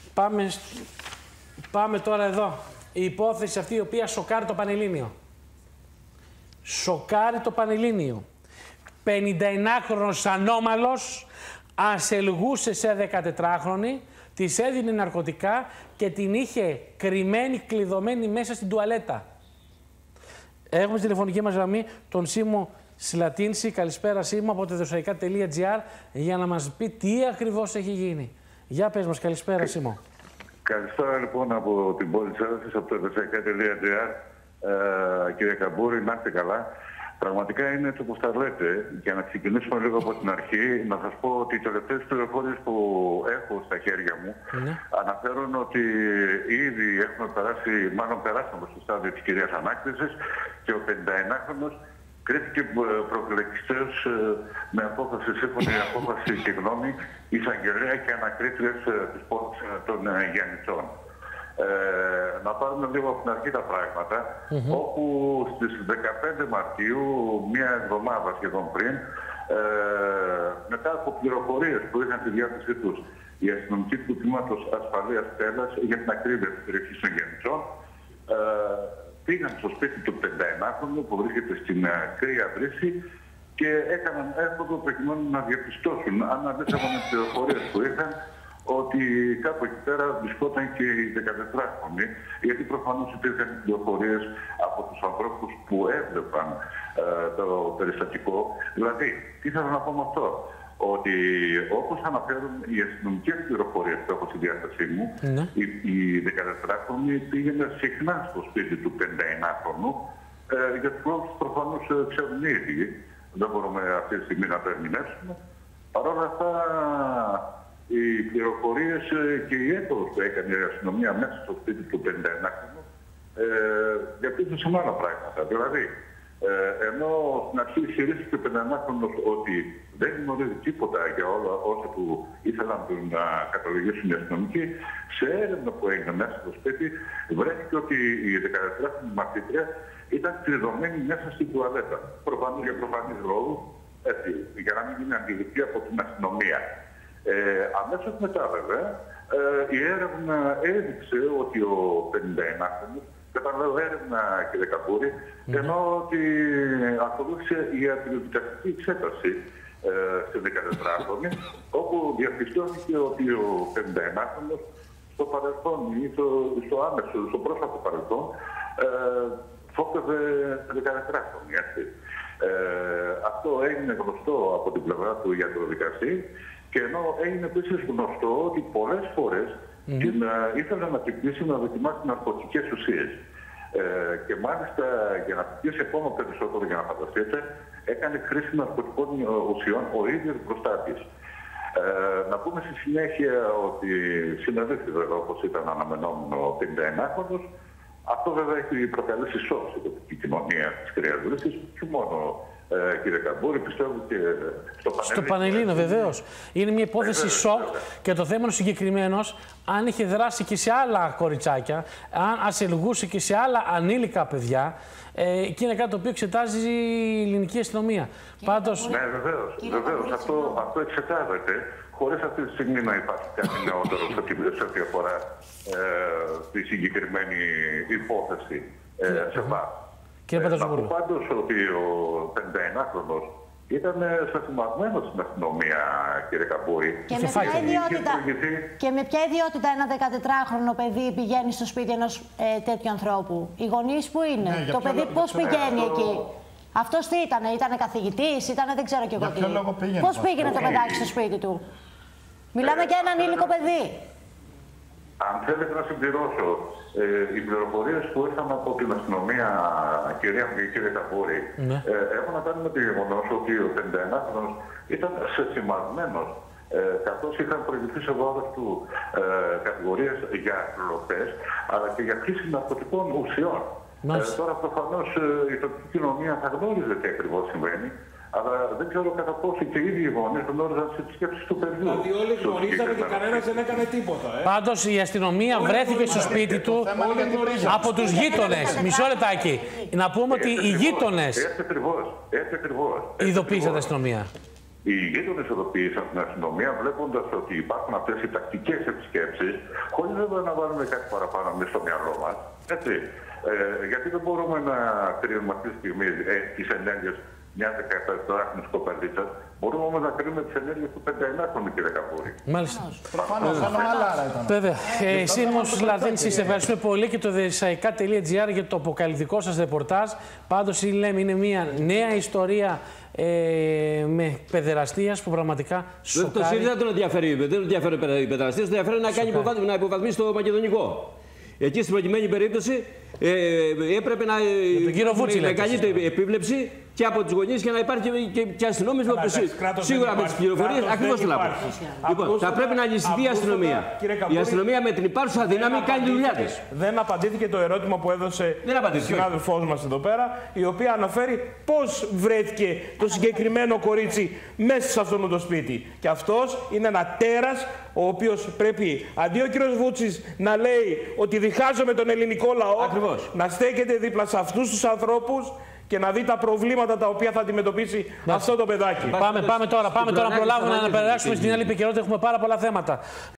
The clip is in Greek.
Πάμε τώρα εδώ. Η υπόθεση αυτή η οποία σοκάρει το Πανελλήνιο. Σοκάρει το Πανελλήνιο. 59χρονος ανώμαλος ασελγούσε σε 14χρονη, της έδινε ναρκωτικά και την είχε κρυμμένη, κλειδωμένη μέσα στην τουαλέτα. Έχουμε στη τηλεφωνική μας γραμμή τον Σίμω Σλατίνση. Καλησπέρα Σίμω από τεδοσαϊκά.gr για να μας πει τι ακριβώς έχει γίνει. Για πες μας, καλησπέρα Σίμω. Καλησπέρα λοιπόν από την πόλη της Έδωσης, από τεδοσαϊκά.gr. Κύριε Καμπούρη, να είστε καλά. Πραγματικά είναι έτσι όπως τα λέτε. Για να ξεκινήσουμε λίγο από την αρχή, να σας πω ότι οι τελευταίες πληροφορίες που έχω στα χέρια μου αναφέρουν ότι ήδη έχουμε περάσει, μάλλον περάσαμε στο στάδιο της κυρίας ανάκτησης και ο 51χρονος κρίθηκε προεκλογιστέως με απόφαση, σύμφωνη απόφαση, συγγνώμη, εισαγγελέα και ανακρίτριας της πόλης των Γιαννητσών. Να πάρουμε λίγο από την αρχή τα πράγματα, όπου στις 15 Μαρτίου, μία εβδομάδα σχεδόν πριν, μετά από πληροφορίες που είχαν στη διάθεσή τους οι αστυνομικοί του Τμήματος Ασφαλείας Στέλλας για την ακρίβεια της περιοχής των Γιαννητσών, πήγαν στο σπίτι του 51χρονου που βρίσκεται στην Κρύα Βρύση και έκαναν έρχονται προκειμένου να διαπιστώσουν, αν αντίστοιχα με τις πληροφορίες που είχαν, ότι κάπου εκεί πέρα βρισκόταν και η 14χρονη, γιατί προφανώς υπήρχαν πληροφορίες από τους ανθρώπους που έβλεπαν το περιστατικό. Δηλαδή, τι θέλω να πω με αυτό, ότι όπως αναφέρουν οι αστυνομικές πληροφορίες που έχω στη διάθεσή μου, η 14χρονη πήγαινε συχνά στο σπίτι του 51χρονου, για τους λόγους προφανώς ξέρουν οι ίδιοι. Δεν μπορούμε αυτή τη στιγμή να το ερμηνεύσουμε. Παρ' όλα αυτά, οι πληροφορίες και η έπορο που έκανε η αστυνομία μέσα στο σπίτι του 51χρονου διαπίστωσαν άλλα πράγματα. Δηλαδή, ενώ στην αρχή ισχυρίστηκε ο 51χρονος ότι δεν γνωρίζει τίποτα για όλα όσα που ήθελαν να καταλογίσουν οι αστυνομικοί, σε έρευνα που έγινε μέσα στο σπίτι βρέθηκε ότι η 14χρονη μαθήτρια ήταν κλειδωμένη μέσα στην τουαλέτα. Προφανώς για προφανείς λόγους, για να μην γίνει αντιληπτή από την αστυνομία. Αμέσως μετά βέβαια η έρευνα έδειξε ότι ο 51χρονος, καταλαβαίνω έρευνα κύριε Καμπούρη, ενώ ότι ακολούθησε η ατυλοδικαστική εξέταση στη 14χρονη, όπου διαπιστώθηκε ότι ο 51χρονος στο παρελθόν ή στο άμεσο, στο πρόσφατο παρελθόν, φόκευε τη 14χρονη. Αυτό έγινε γνωστό από την πλευρά του ιατροδικαστή. Και ενώ έγινε επίσης γνωστό ότι πολλές φορές ήθελε να τυπήσει να δοκιμάσει ναρκωτικές ουσίες. Και μάλιστα για να τυπήσει ακόμα περισσότερο, για να φανταστείτε, έκανε χρήση ναρκωτικών ουσιών ο ίδιος μπροστά της. Να πούμε στη συνέχεια ότι συνεδρίθηκε βέβαια όπως ήταν αναμενόμενο ο 51χρονος. Αυτό βέβαια έχει προκαλέσει σοκ στην τοπική κοινωνία της Κρύας Βρύσης, και μόνο κύριε Καμπούρη, πιστεύω και στο Πανελλήνιο βεβαίως. Είναι μια υπόθεση σοκ και το θέμα είναι συγκεκριμένος αν είχε δράσει και σε άλλα κοριτσάκια, αν ασελγούσε και σε άλλα ανήλικα παιδιά. Και είναι κάτι το οποίο εξετάζει η ελληνική αστυνομία. Πάντως... Ναι, βεβαίως. Αυτό εξετάζεται, χωρίς αυτή τη στιγμή να υπάρχει κάτι νεότερο σε ό,τι αφορά τη συγκεκριμένη υπόθεση σε βάθος. Να πω πάντως ότι ο 51χρονος ήταν σταθμισμένος στην αστυνομία, κύριε Καμπούρη. Και με ποια ιδιότητα ένα 14χρονο παιδί πηγαίνει στο σπίτι ενός τέτοιου ανθρώπου? Οι γονείς που είναι, το παιδί πώς πηγαίνει εκεί? Αυτός τι ήτανε καθηγητής, δεν ξέρω κι εγώ τι. Πώς πήγαινε το παιδάκι στο σπίτι του? Μιλάμε για έναν ανήλικο παιδί. Αν θέλετε να συμπληρώσω, οι πληροφορίες που ήρθαν από την αστυνομία, κύριε Καμπούρη, έχουν να κάνουν με το γεγονός ότι ο 51χρονος ήταν σεσημασμένος, καθώς είχαν προηγηθεί σε βάρος του κατηγορίες για κλοπές, αλλά και για χρήση ναρκωτικών ουσιών. Τώρα προφανώς η τοπική κοινωνία θα γνώριζε τι ακριβώς συμβαίνει, αλλά δεν ξέρω κατά πόσο και οι ίδιοι οι γονείς γνώριζαν τις σκέψεις του παιδιού. Δηλαδή όλοι γνωρίζανε και κανένας δεν έκανε τίποτα. Πάντως η αστυνομία βρέθηκε στο σπίτι του από τους γείτονες. Μισό λεπτάκι. Να πούμε ότι οι γείτονες ειδοποίησαν την αστυνομία. Οι γείτονες ειδοποίησαν την αστυνομία, βλέποντας ότι υπάρχουν αυτές οι τακτικές επισκέψεις, χωρίς δεν πρέπει να βάλουμε κάτι παραπάνω μέσα στο μυαλό μας. Έτσι. Γιατί δεν μπορούμε να κρίνουμε αυτή τη στιγμή τις ενέργειες μια 17χρονης κοπελίτσας. Μπορούμε όμως να κρίνουμε τις ενέργειες του 51χρονου, κύριε Καμπούρη. Μάλιστα. Προφανώς, ήταν. Βέβαια. Σύνομος Λαδένης, σε ευχαριστούμε πολύ και το thesaika.gr για το αποκαλυπτικό σας ρεπορτάζ. Πάντως, λέμε, είναι μια νέα ιστορία με παιδεραστίας που πραγματικά σοκάρει. Το ΣΥΡΙΖΑ δεν τον ενδιαφέρει, δεν τον ενδιαφέρει η παιδεραστία, τον ενδιαφέρει να υποβαθμίσει το μακεδονικό. Εκεί στην προκειμένη περίπτωση έπρεπε να μεγαλύτερη επίβλεψη και από τους γονείς και να υπάρχει και αστυνόμευση. Σίγουρα με τις πληροφορίες ακριβώς το λάβω. Λοιπόν, θα πρέπει να λυστεί η αστυνομία. Η αστυνομία με την υπάρχουσα δύναμη κάνει τη δουλειά της. Δεν απαντήθηκε το ερώτημα που έδωσε ο συνάδελφός μας εδώ πέρα, η οποία αναφέρει πώς βρέθηκε το συγκεκριμένο κορίτσι μέσα σε αυτό το σπίτι. Και αυτός είναι ένα τέρας, ο οποίος πρέπει, αντί ο κύριος Βούτσης να λέει ότι διχάζομαι τον ελληνικό λαό, να στέκεται δίπλα σε αυτούς τους ανθρώπους και να δει τα προβλήματα τα οποία θα αντιμετωπίσει αυτό το παιδάκι. Πάμε τώρα να προλάβουμε να περάσουμε στην άλλη επικαιρότητα. Έχουμε πάρα πολλά θέματα.